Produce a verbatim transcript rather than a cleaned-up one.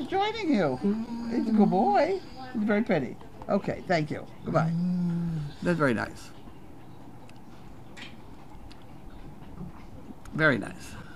joining you. He's a good boy. He's very pretty. Okay, thank you. Goodbye. That's very nice. Very nice.